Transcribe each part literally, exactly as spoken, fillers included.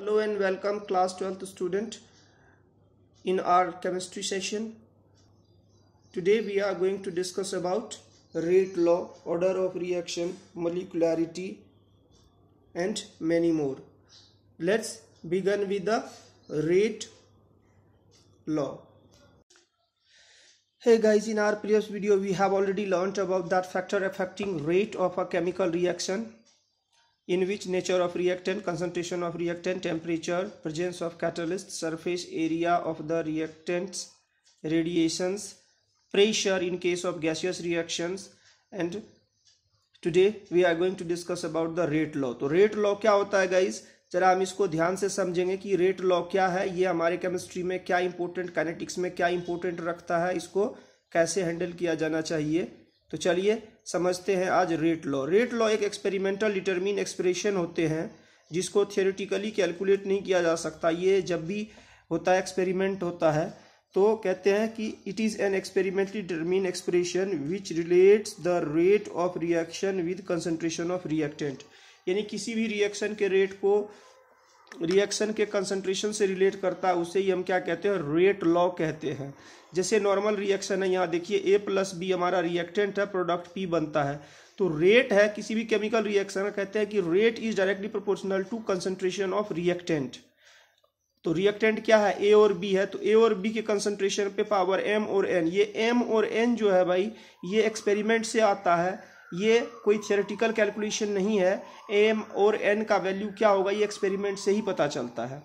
Hello and welcome class twelfth student in our chemistry session. Today we are going to discuss about rate law, order of reaction, molecularity and many more. Let's begin with the rate law. Hey guys, in our previous video we have already learnt about that factor affecting rate of a chemical reaction, in which nature of reactant, concentration of reactant, temperature, presence of catalyst, surface area of the reactants, radiations, pressure in case of gaseous reactions, and today we are going to discuss about the rate law. तो rate law क्या होता है guys? जरा हम इसको ध्यान से समझेंगे कि rate law क्या है, ये हमारे केमिस्ट्री में क्या इंपॉर्टेंट, काइनेटिक्स में क्या इंपॉर्टेंट रखता है, इसको कैसे हैंडल किया जाना चाहिए. तो चलिए समझते हैं आज रेट लॉ. रेट लॉ एक एक्सपेरिमेंटल डिटरमिन एक्सप्रेशन होते हैं जिसको थियोरेटिकली कैलकुलेट नहीं किया जा सकता. ये जब भी होता है, एक्सपेरिमेंट होता है, तो कहते हैं कि it is an experimentally determine expression which relates the rate of reaction with concentration of reactant. यानी किसी भी रिएक्शन के रेट को रिएक्शन के कंसंट्रेशन से रिलेट करता है, उसे ही हम क्या कहते हैं, रेट लॉ कहते हैं. जैसे नॉर्मल रिएक्शन है, यहाँ देखिए ए प्लस बी हमारा रिएक्टेंट है, प्रोडक्ट पी बनता है. तो रेट है किसी भी केमिकल रिएक्शन का, कहते हैं कि rate is directly proportional to concentration of reactant. तो रिएक्टेंट क्या है, ए और बी है, तो ए और बी के कंसंट्रेशन पे पावर एम और एन. ये एम और एन जो है भाई, ये एक्सपेरिमेंट से आता है, ये कोई थियोरेटिकल कैलकुलेशन नहीं है. एम और एन का वैल्यू क्या होगा, ये एक्सपेरिमेंट से ही पता चलता है.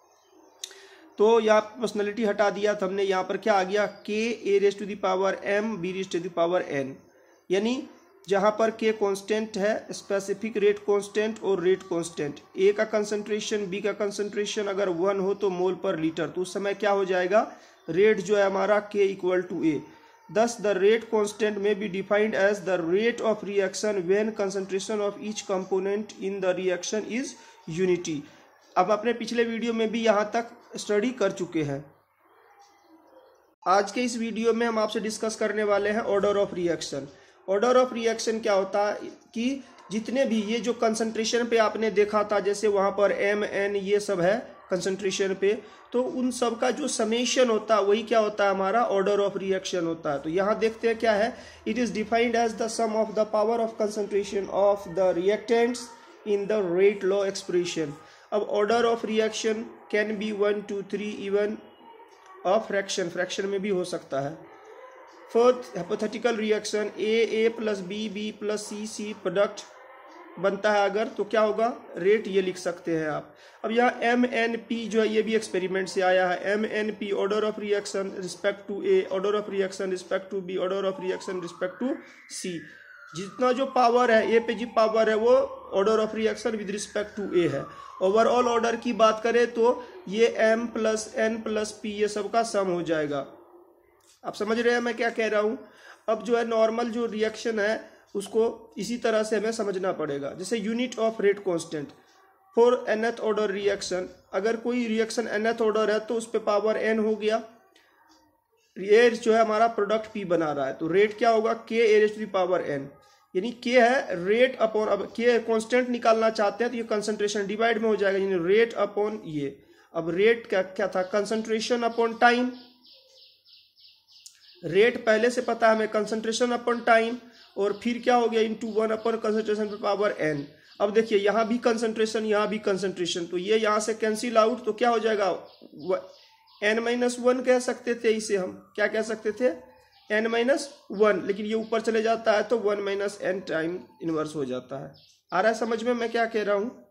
तो यहाँ पर्सनैलिटी हटा दिया तो हमने यहाँ पर क्या आ गया, K A raise to the power M B raise to the power N. यानी जहाँ पर के कांस्टेंट है, स्पेसिफिक रेट कांस्टेंट और रेट कांस्टेंट. ए का कंसंट्रेशन, बी का कंसंट्रेशन अगर वन हो तो मोल पर लीटर, तो उस समय क्या हो जाएगा, रेट जो है हमारा K equal to A. Thus, the rate constant may be defined as the rate of reaction when concentration of each component in the reaction is unity. अब अपने पिछले वीडियो में भी यहाँ तक स्टडी कर चुके हैं. आज के इस वीडियो में हम आपसे डिस्कस करने वाले हैं order of reaction. Order of reaction क्या होता है कि जितने भी ये जो कंसंट्रेशन पे आपने देखा था, जैसे वहाँ पर एम एन ये सब है कंसंट्रेशन पे, तो उन सब का जो समेशन होता है वही क्या होता है, हमारा ऑर्डर ऑफ रिएक्शन होता है. तो यहाँ देखते हैं क्या है, it is defined as the sum of the power of concentration of the reactants in the rate law expression. अब order of reaction can be one two three even of fraction, fraction में भी हो सकता है. Fourth hypothetical reaction, A A plus B B plus C C product बनता है अगर, तो क्या होगा, रेट ये लिख सकते हैं आप. अब यहाँ एम एन पी जो है ये भी एक्सपेरिमेंट से आया है. M N P order of reaction respect to A, order of reaction respect to B, order of reaction respect to C. जितना जो पावर है, ए पे जी पावर है, वो order of reaction with respect to A है. ओवरऑल ऑर्डर की बात करें तो ये M plus N plus P ये सब का सम हो जाएगा. आप समझ रहे हैं मैं क्या कह रहा हूँ. अब जो है नॉर्मल जो रिएक्शन है उसको इसी तरह से हमें समझना पड़ेगा. जैसे unit of rate constant for nth order reaction, अगर कोई रिएक्शन एनथ ऑर्डर है तो उस पर पावर एन हो गया. ये जो है हमारा प्रोडक्ट पी बना रहा है, तो रेट क्या होगा, K A raise to the power N. यानी के है रेट अपॉन, अब के कांस्टेंट निकालना चाहते हैं तो ये कंसंट्रेशन डिवाइड में हो जाएगा, यानी रेट अपॉन ये. अब रेट क्या क्या था, कंसंट्रेशन अपॉन टाइम. रेट पहले से पता है हमें, कंसंट्रेशन अपॉन टाइम, और फिर क्या हो गया, इनटू वन अपॉन कंसंट्रेशन पे पावर एन. अब देखिए यहाँ भी कंसंट्रेशन, यहाँ भी कंसंट्रेशन, तो ये यहाँ से कैंसिल आउट, तो क्या हो जाएगा, एन माइनस वन कह सकते थे इसे हम. क्या कह सकते थे, एन माइनस वन. लेकिन ये ऊपर चले जाता है तो one minus N time inverse हो जाता है. आ रहा है समझ में मैं क्या कह रहा हूँ,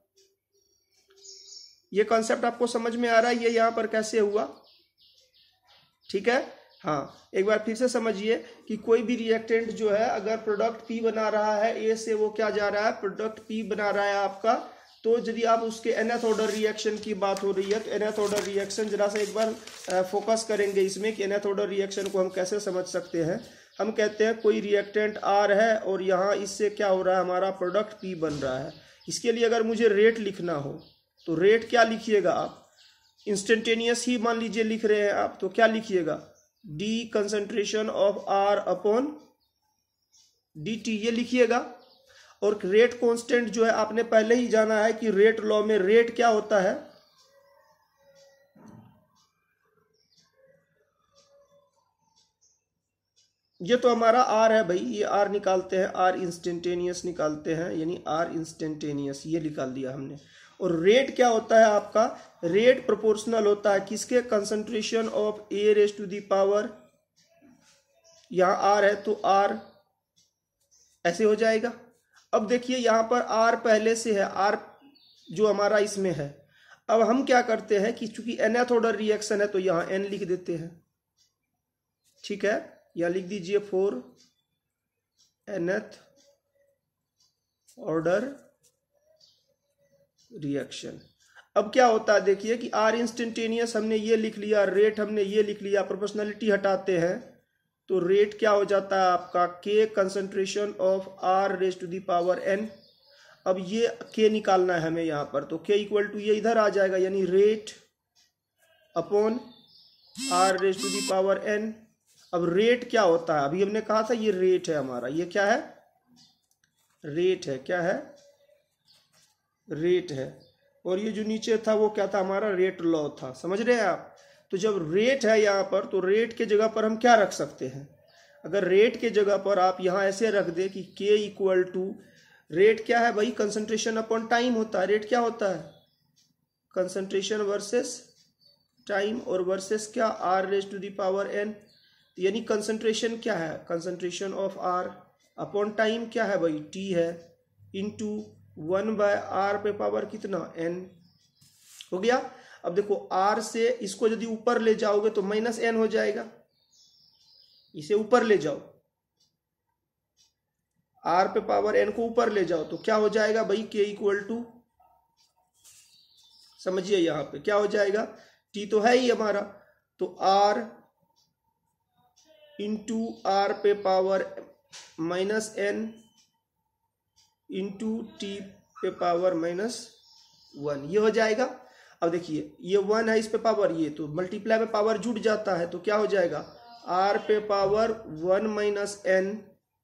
ये कॉन्सेप्ट आपको समझ में आ रहा है, ये यहाँ पर कैसे हुआ, ठीक है. हाँ, एक बार फिर से समझिए कि कोई भी रिएक्टेंट जो है अगर प्रोडक्ट पी बना रहा है, ए से वो क्या जा रहा है, प्रोडक्ट पी बना रहा है आपका, तो यदि आप उसके एनथ ऑर्डर रिएक्शन की बात हो रही है तो एनथ ऑर्डर रिएक्शन जरा सा एक बार फोकस करेंगे इसमें कि एनथ ऑर्डर रिएक्शन को हम कैसे समझ सकते हैं. हम कहते हैं कोई रिएक्टेंट आर है और यहाँ इससे क्या हो रहा है, हमारा प्रोडक्ट पी बन रहा है. इसके लिए अगर मुझे रेट लिखना हो तो रेट क्या लिखिएगा आप, इंस्टेंटेनियस ही मान लीजिए लिख रहे हैं आप, तो क्या लिखिएगा, D concentration of R upon D T, ये लिखिएगा. और रेट कांस्टेंट जो है आपने पहले ही जाना है कि रेट लॉ में रेट क्या होता है, ये तो हमारा आर है भाई, ये आर निकालते हैं, आर इंस्टेंटेनियस निकालते हैं, यानी आर इंस्टेंटेनियस ये निकाल दिया हमने। और रेट क्या होता है आपका, रेट प्रोपोर्शनल होता है किसके, concentration of A raise to the power, यहां आर है तो आर ऐसे हो जाएगा। अब देखिए यहां पर आर पहले से है, आर जो हमारा इसमें है। अब हम क्या करते हैं कि चूंकि nth ऑर्डर रिएक्शन है तो यहां n लिख देते हैं, ठीक है, यहां लिख दीजिए फोर nth ऑर्डर रिएक्शन। अब क्या होता है देखिए कि आर इंस्टेंटेनियस हमने ये लिख लिया, रेट हमने ये लिख लिया, प्रोपोर्शनलिटी हटाते हैं तो रेट क्या हो जाता है आपका, K concentration of R raise to the power N. अब ये के निकालना है हमें यहाँ पर, तो के इक्वल टू ये इधर आ जाएगा, यानी rate upon R raise to the power N. अब रेट क्या होता है, अभी हमने कहा था ये रेट है हमारा, ये क्या है, रेट है, क्या है, रेट है। और ये जो नीचे था वो क्या था हमारा, रेट लॉ था, समझ रहे हैं आप। तो जब रेट है यहाँ पर तो रेट के जगह पर हम क्या रख सकते हैं, अगर रेट के जगह पर आप यहाँ ऐसे रख दे कि के इक्वल टू, रेट क्या है भाई, कंसंट्रेशन अपॉन टाइम होता है। रेट क्या होता है, कंसंट्रेशन वर्सेस टाइम, और वर्सेस क्या, R raise to the power N. यानी कंसंट्रेशन क्या है, concentration of R upon time क्या है भाई, टी है, इनटू वन बाय आर पे पावर कितना, एन हो गया। अब देखो आर से इसको यदि ऊपर ले जाओगे तो माइनस एन हो जाएगा, इसे ऊपर ले जाओ, आर पे पावर एन को ऊपर ले जाओ तो क्या हो जाएगा भाई, के इक्वल टू, समझिए यहां पे क्या हो जाएगा, टी तो है ही हमारा, तो आर इंटू आर पे power minus N into T पे पावर माइनस वन, ये हो जाएगा। अब देखिए ये वन है इस पे पावर, ये तो मल्टीप्लाई में पावर जुड़ जाता है तो क्या हो जाएगा, आर पे power one minus N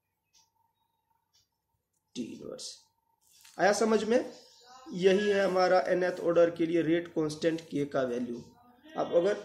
T inverse. आया समझ में, यही है हमारा nth ऑर्डर के लिए रेट कांस्टेंट के का वैल्यू। अब अगर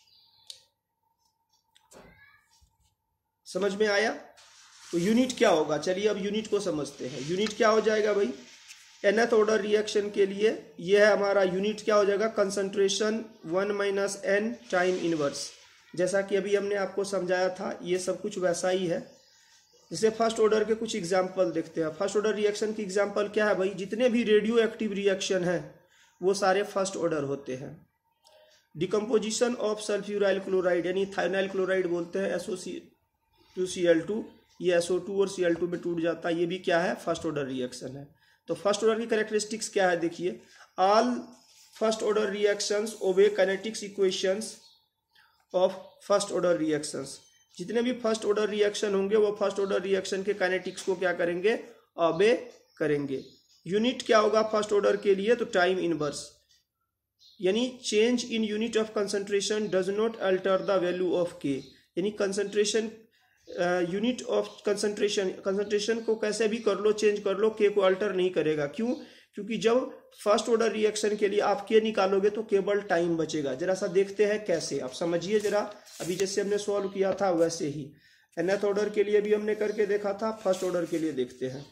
समझ में आया तो यूनिट क्या होगा, चलिए अब यूनिट को समझते हैं। यूनिट क्या हो जाएगा भाई, nth ऑर्डर रिएक्शन के लिए यह है हमारा यूनिट, क्या हो जाएगा, concentration one minus N time inverse. जैसा कि अभी हमने आपको समझाया था ये सब कुछ वैसा ही है। जैसे फर्स्ट ऑर्डर के कुछ एग्जाम्पल देखते हैं। फर्स्ट ऑर्डर रिएक्शन की एग्जाम्पल क्या है भाई, जितने भी रेडियो एक्टिव रिएक्शन है वो सारे फर्स्ट ऑर्डर होते हैं। डिकम्पोजिशन ऑफ सल्फ्यूराइल क्लोराइड यानी थायोनाइल क्लोराइड बोलते हैं, S O C two C L two, ये एस ओ टू और सी एल टू में टूट जाता है, ये भी क्या है, फर्स्ट ऑर्डर रिएक्शन है। तो फर्स्ट ऑर्डर की कैरेक्टरिस्टिक्स क्या है देखिए, all first order reactions obey kinetics equations of first order reactions. जितने भी फर्स्ट ऑर्डर रिएक्शन होंगे वो फर्स्ट ऑर्डर रिएक्शन के काइनेटिक्स को क्या करेंगे, ओबे करेंगे। यूनिट क्या होगा फर्स्ट ऑर्डर के लिए, तो टाइम इनवर्स, यानी change in unit of concentration does not alter the value of K, यानी concentration unit of concentration, concentration को कैसे भी कर लो, चेंज कर लो, के को अल्टर नहीं करेगा। क्यों, क्योंकि जब फर्स्ट ऑर्डर रिएक्शन के लिए आप के निकालोगे तो केवल टाइम बचेगा। जरा सा देखते हैं कैसे, आप समझिए जरा, अभी जैसे हमने सॉल्व किया था वैसे ही nth ऑर्डर के लिए भी हमने करके देखा था, फर्स्ट ऑर्डर के लिए देखते हैं।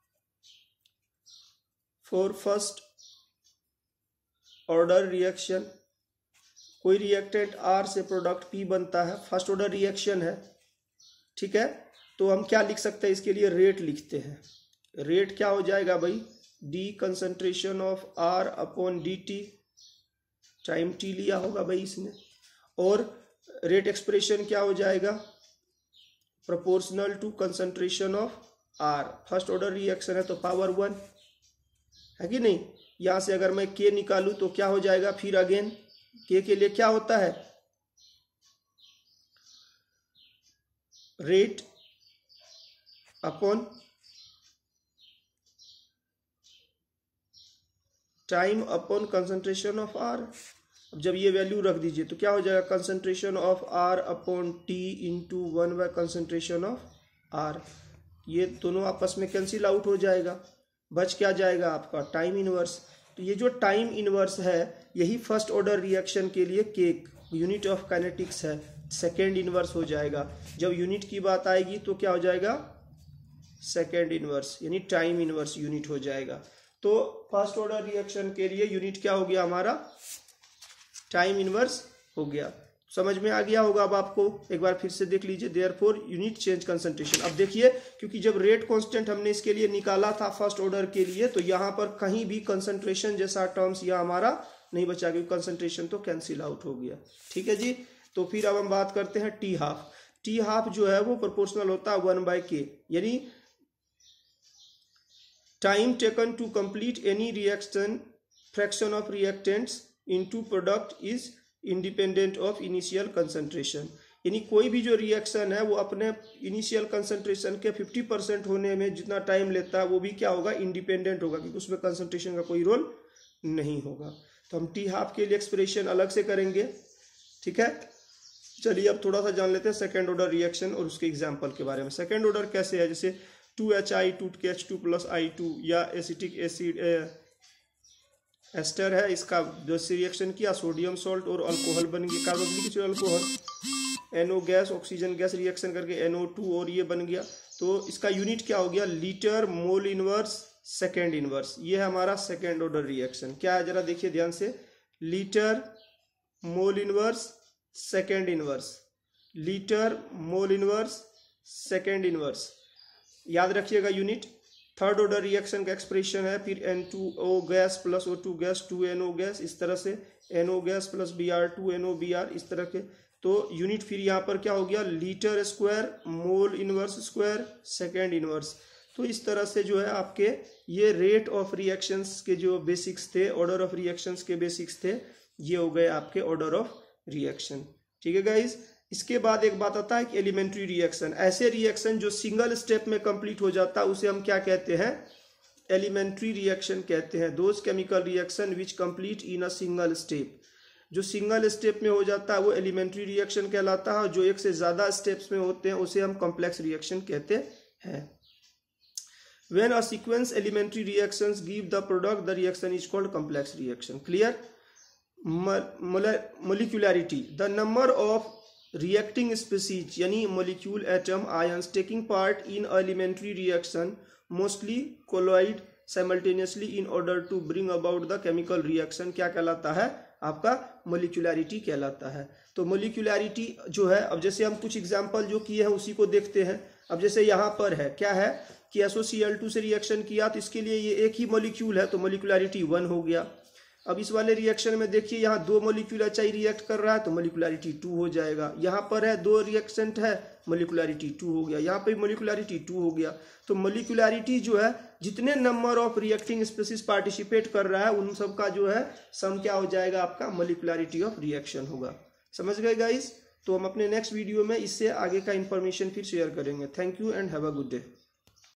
फॉर फर्स्ट ऑर्डर रिएक्शन कोई रिएक्टेंट आर से प्रोडक्ट पी बनता है, फर्स्ट ऑर्डर रिएक्शन है, ठीक है। तो हम क्या लिख सकते हैं इसके लिए, रेट लिखते हैं। रेट क्या हो जाएगा भाई, D concentration of R upon D T, time T लिया होगा भाई इसने, और रेट एक्सप्रेशन क्या हो जाएगा, proportional to concentration of R. First order reaction है तो पावर वन है कि नहीं। यहां से अगर मैं के निकालूं तो क्या हो जाएगा, फिर अगेन के के लिए क्या होता है, rate upon time upon concentration of R. अब जब ये वैल्यू रख दीजिए तो क्या हो जाएगा, concentration of R upon T into one by concentration of R. ये दोनों आपस में कैंसिल आउट हो जाएगा, बच क्या जाएगा आपका, टाइम इनवर्स। तो ये जो टाइम इनवर्स है यही फर्स्ट ऑर्डर रिएक्शन के लिए के यूनिट ऑफ काइनेटिक्स है। सेकेंड इनवर्स हो जाएगा। जब यूनिट की बात आएगी तो क्या हो जाएगा, सेकेंड इनवर्स, यानी टाइम इनवर्स यूनिट हो जाएगा। तो फर्स्ट ऑर्डर रिएक्शन के लिए यूनिट क्या हो गया हमारा, टाइम इनवर्स हो गया। समझ में आ गया होगा अब आपको, एक बार फिर से देख लीजिए। Therefore unit change concentration. अब देखिए, क्योंकि जब रेट कांस्टेंट हमने इसके लिए निकाला था फर्स्ट ऑर्डर के लिए, तो यहाँ पर कहीं भी कंसंट्रेशन जैसा टर्म्स यहाँ हमारा नहीं बचा, क्योंकि कंसंट्रेशन तो कैंसिल आउट हो गया। ठीक है जी। तो फिर अब हम बात करते हैं टी हाफ। टी हाफ जो है वो प्रोपोर्शनल होता है वन बाय के, यानी time taken to complete any reaction, fraction of reactants into product is independent of initial concentration. यानी कोई भी जो रिएक्शन है वो अपने इनिशियल कंसंट्रेशन के फिफ्टी परसेंट होने में जितना टाइम लेता है वो भी क्या होगा, इंडिपेंडेंट होगा, क्योंकि उसमें कंसंट्रेशन का कोई रोल नहीं होगा। तो हम टी हाफ के लिए एक्सप्रेशन अलग से करेंगे। ठीक है, चलिए अब थोड़ा सा जान लेते हैं सेकेंड ऑर्डर रिएक्शन और उसके एग्जाम्पल के बारे में। सेकेंड ऑर्डर कैसे है, जैसे टू एच आई टू के H two plus I two, या एसिटिक एसिड एस्टर है, इसका जो रिएक्शन किया सोडियम सॉल्ट और अल्कोहल बन गया, carboxylic alcohol, NO gas oxygen gas reaction करके एनओ टू और ये बन गया। तो इसका यूनिट क्या हो गया, litre mole inverse second inverse. ये है हमारा सेकेंड ऑर्डर रिएक्शन। क्या है जरा देखिए ध्यान से, litre mole inverse second inverse, litre mole inverse second inverse, याद रखिएगा यूनिट। थर्ड ऑर्डर रिएक्शन का एक्सप्रेशन है फिर N two O gas plus O two gas two N O gas, इस तरह से N O gas plus B R two N O B R, इस तरह के। तो यूनिट फिर यहाँ पर क्या हो गया, litre square mole inverse square second inverse. तो इस तरह से जो है आपके ये रेट ऑफ रिएक्शंस के जो बेसिक्स थे, ऑर्डर ऑफ रिएक्शंस के बेसिक्स थे, ये हो गए आपके ऑर्डर ऑफ रिएक्शन। ठीक है गाइज। इसके बाद एक बात आता है कि एलिमेंट्री रिएक्शन। ऐसे रिएक्शन जो सिंगल स्टेप में कंप्लीट हो जाता है उसे हम क्या कहते हैं, एलिमेंट्री रिएक्शन कहते हैं। Those chemical reaction which complete in a single step, जो सिंगल स्टेप में हो जाता है वो एलिमेंट्री रिएक्शन कहलाता है। जो एक से ज्यादा स्टेप्स में होते हैं उसे हम कॉम्प्लेक्स रिएक्शन कहते हैं। When a sequence elementary reactions give the product, the reaction is called complex reaction. Clear? Molecularity, the number of reacting species यानी molecule, atom, ions taking part in elementary reaction mostly colloid simultaneously in order to bring about the chemical reaction क्या कहलाता है, आपका molecularity कहलाता है। तो molecularity जो है, अब जैसे हम कुछ एग्जांपल जो किए हैं उसी को देखते हैं। अब जैसे यहाँ पर है, क्या है कि S O C L two से रिएक्शन किया तो इसके लिए ये एक ही मोलिक्यूल है, तो मोलिकुलरिटी वन हो गया। अब इस वाले रिएक्शन में देखिए यहाँ दो मोलिक्यूल एच आई रिएक्ट कर रहा है तो मोलिकुलरिटी टू हो जाएगा। यहाँ पर है दो रिएक्शेंट है, मोलिकुलरिटी टू हो गया। यहाँ पे मोलिकुलरिटी टू हो गया। तो मोलिकुलरिटी जो है, जितने number of reacting species participate कर रहा है उन सब का जो है सम क्या हो जाएगा, आपका मोलिकुलरिटी ऑफ रिएक्शन होगा। समझ गए गाइस? तो हम अपने नेक्स्ट वीडियो में इससे आगे का इंफॉर्मेशन फिर शेयर करेंगे। Thank you and have a good day.